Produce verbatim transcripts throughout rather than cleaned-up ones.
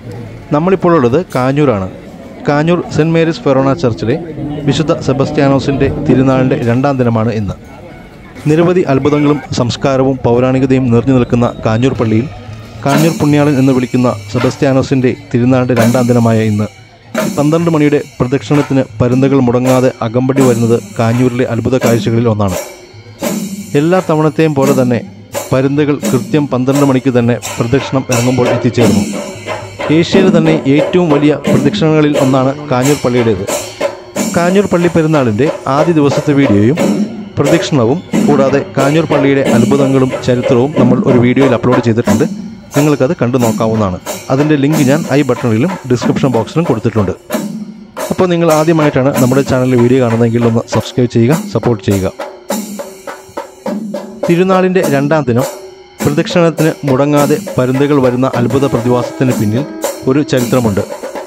നമ്മളിപ്പോൾ ഉള്ളത് കാഞ്ഞൂരാണ്. കാഞ്ഞൂർ സെൻറ്റ് മേരീസ് ഫെറോണ ചർച്ചിലെ വിശുദ്ധ സെബസ്ത്യാനോസിൻ്റെ തിരുനാളിൻ്റെ രണ്ടാം ദിനമാണ് ഇന്ന്. നിരവധി അത്ഭുതങ്ങളും സംസ്കാരവും പൗരാണികതയും നിറഞ്ഞു നിൽക്കുന്ന കാഞ്ഞൂർ പള്ളിയിൽ കാഞ്ഞൂർ പുണ്യാളൻ എന്ന് വിളിക്കുന്ന സെബസ്ത്യാനോസിൻ്റെ തിരുനാളിൻ്റെ രണ്ടാം ദിനമായ ഇന്ന് പന്ത്രണ്ട് മണിയുടെ പ്രദക്ഷിണത്തിന് പരുന്തുകൾ മുടങ്ങാതെ അകമ്പടി വരുന്നത് കാഞ്ഞൂരിലെ അത്ഭുത കാഴ്ചകളിൽ ഒന്നാണ്. എല്ലാ തവണത്തെയും പോലെ തന്നെ പരുന്തുകൾ കൃത്യം പന്ത്രണ്ട് മണിക്ക് തന്നെ പ്രദക്ഷിണം ഇറങ്ങുമ്പോൾ എത്തിച്ചേർന്നു. ഏഷ്യയിലെ തന്നെ ഏറ്റവും വലിയ പ്രദക്ഷിണങ്ങളിൽ ഒന്നാണ് കാഞ്ഞൂർ പള്ളിയുടേത്. കാഞ്ഞൂർ പള്ളി പെരുന്നാളിൻ്റെ ആദ്യ ദിവസത്തെ വീഡിയോയും പ്രദക്ഷിണവും കൂടാതെ കാഞ്ഞൂർ പള്ളിയുടെ അത്ഭുതങ്ങളും ചരിത്രവും നമ്മൾ ഒരു വീഡിയോയിൽ അപ്ലോഡ് ചെയ്തിട്ടുണ്ട്. നിങ്ങൾക്കത് കണ്ടു നോക്കാവുന്നതാണ്. അതിൻ്റെ ലിങ്ക് ഞാൻ ഐ ബട്ടണിലും ഡിസ്ക്രിപ്ഷൻ ബോക്സിലും കൊടുത്തിട്ടുണ്ട്. അപ്പോൾ നിങ്ങൾ ആദ്യമായിട്ടാണ് നമ്മുടെ ചാനലിൽ വീഡിയോ കാണുന്നതെങ്കിൽ ഒന്ന് സബ്സ്ക്രൈബ് ചെയ്യുക, സപ്പോർട്ട് ചെയ്യുക. തിരുനാളിൻ്റെ രണ്ടാം ദിനം പ്രദക്ഷിണത്തിന് മുടങ്ങാതെ പരുന്തുകൾ വരുന്ന അത്ഭുത പ്രതിഭാസത്തിന് പിന്നിൽ ഒരു ചരിത്രമുണ്ട്.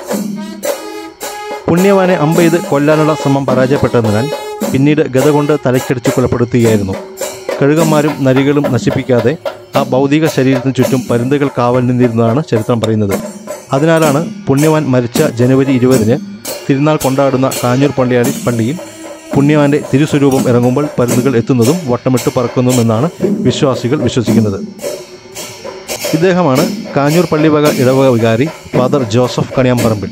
പുണ്യവാനെ അമ്പെയ്ത് കൊല്ലാനുള്ള ശ്രമം പരാജയപ്പെട്ടതിനാൽ പിന്നീട് ഗത കൊണ്ട് തലക്കടിച്ച് കൊലപ്പെടുത്തുകയായിരുന്നു. കഴുകന്മാരും നരികളും നശിപ്പിക്കാതെ ആ ഭൗതിക ശരീരത്തിന് ചുറ്റും പരുന്തുകൾ കാവൽ നിന്നിരുന്നതാണ് ചരിത്രം പറയുന്നത്. അതിനാലാണ് പുണ്യവാൻ മരിച്ച ജനുവരി ഇരുപതിന് തിരുനാൾ കൊണ്ടാടുന്ന കാഞ്ഞൂർ പള്ളിയാടി പള്ളിയിൽ പുണ്യവാൻ്റെ തിരുസ്വരൂപം ഇറങ്ങുമ്പോൾ പരുന്തുകൾ എത്തുന്നതും വട്ടമിട്ട് പറക്കുന്നതുമെന്നാണ് വിശ്വാസികൾ വിശ്വസിക്കുന്നത്. ഇദ്ദേഹമാണ് കാഞ്ഞൂർ പള്ളിവക ഇടവക വികാരി ഫാദർ ജോസഫ് കണിയാമ്പറമ്പിൽ.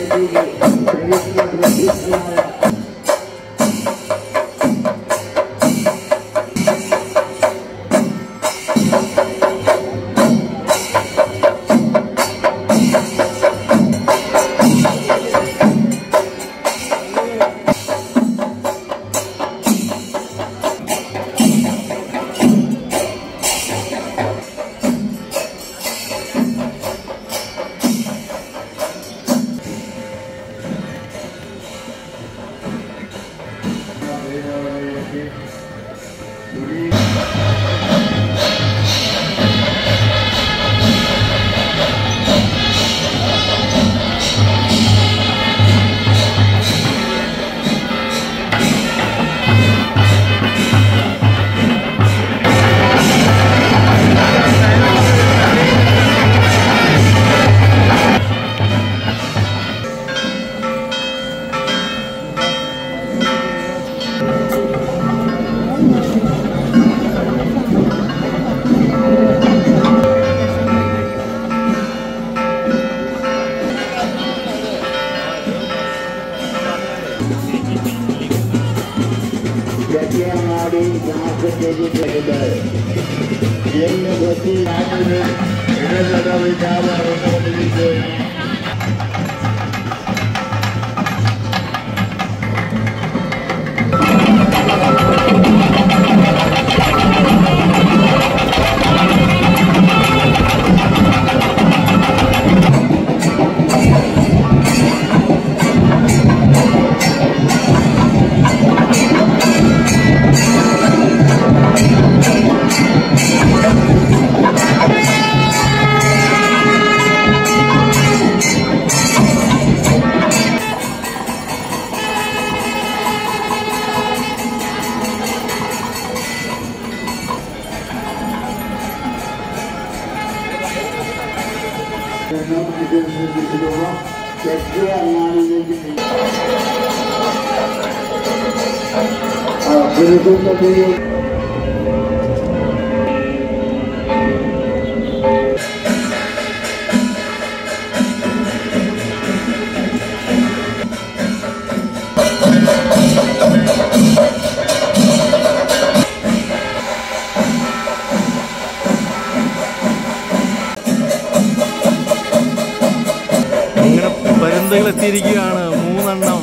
എത്തിയിരിക്കുകയാണ് മൂന്നെണ്ണം.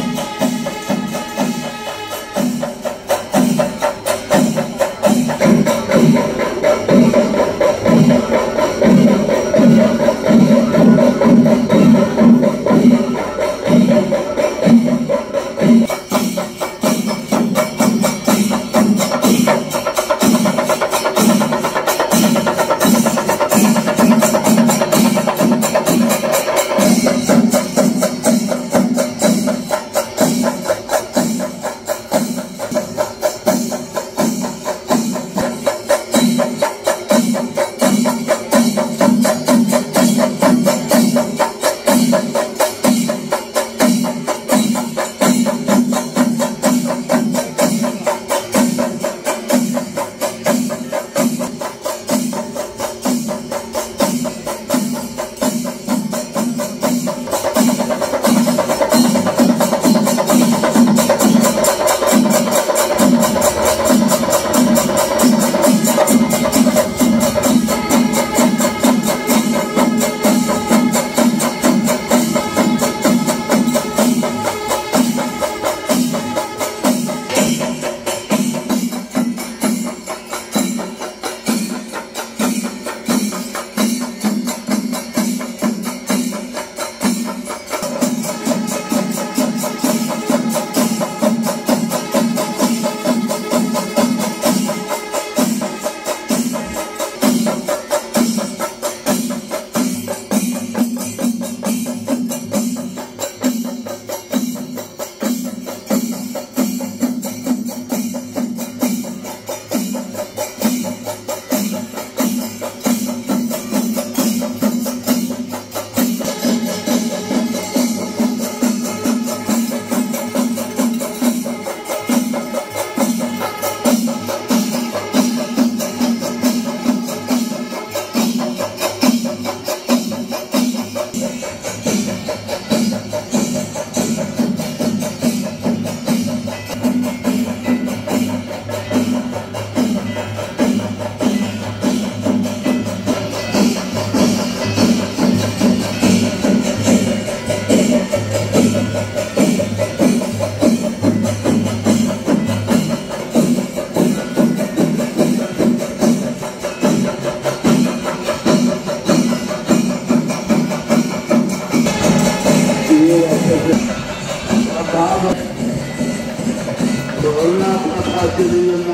Thank you.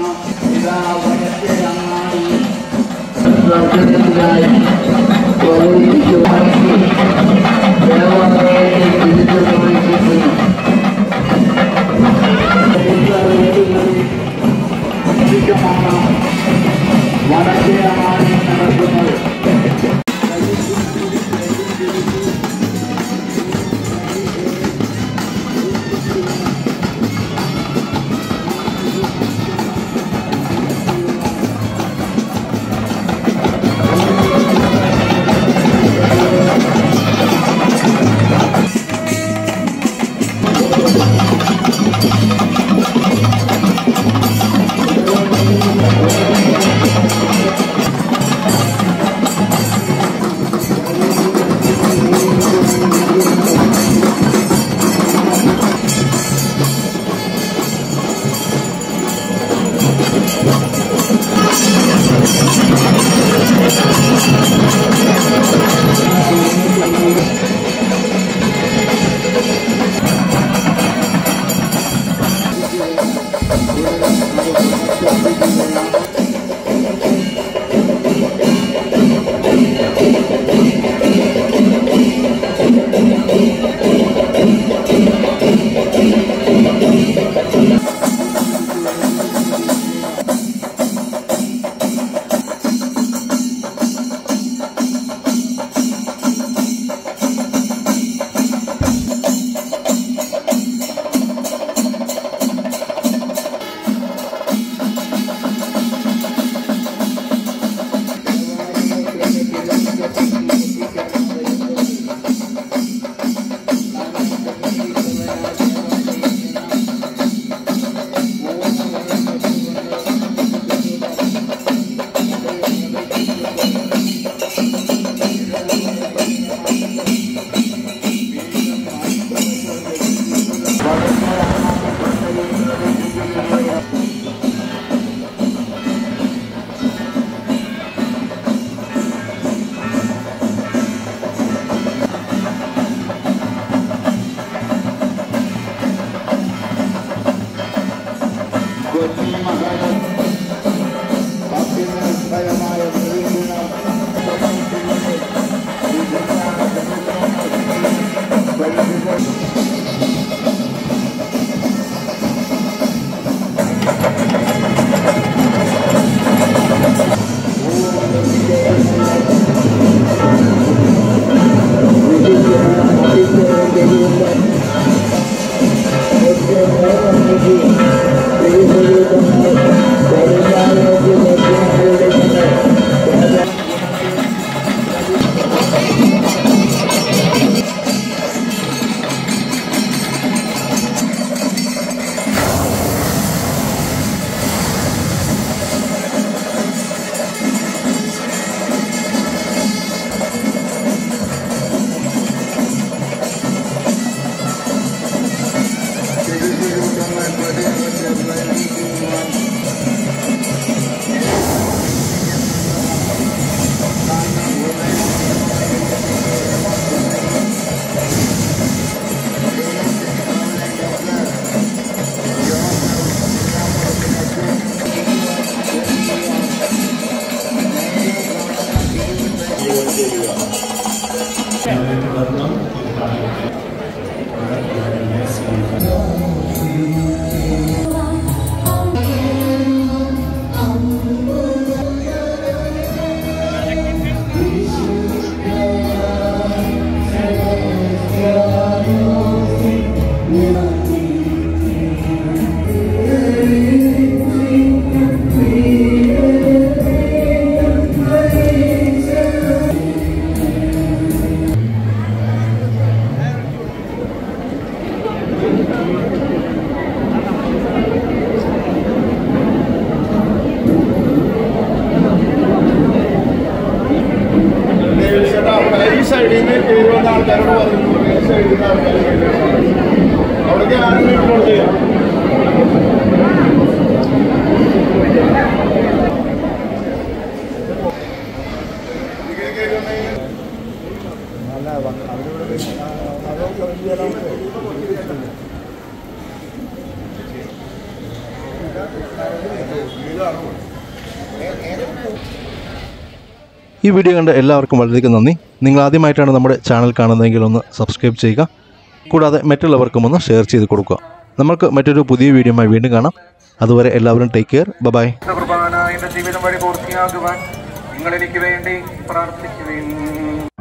Thank you. ഈ വീഡിയോ കണ്ട എല്ലാവർക്കും വളരെയധികം നന്ദി. നിങ്ങൾ ആദ്യമായിട്ടാണ് നമ്മുടെ ചാനൽ കാണുന്നതെങ്കിൽ ഒന്ന് സബ്സ്ക്രൈബ് ചെയ്യുക. കൂടാതെ മറ്റുള്ളവർക്കും ഒന്ന് ഷെയർ ചെയ്ത് കൊടുക്കുക. നമുക്ക് മറ്റൊരു പുതിയ വീഡിയോയുമായി വീണ്ടും കാണാം. അതുവരെ എല്ലാവരും ടേക്ക് കെയർ. ബൈ. ജീവിതം വഴി പൂർത്തിയാകുവാൻ നിങ്ങൾ എനിക്ക് വേണ്ടി പ്രാർത്ഥിക്കുവിൻ.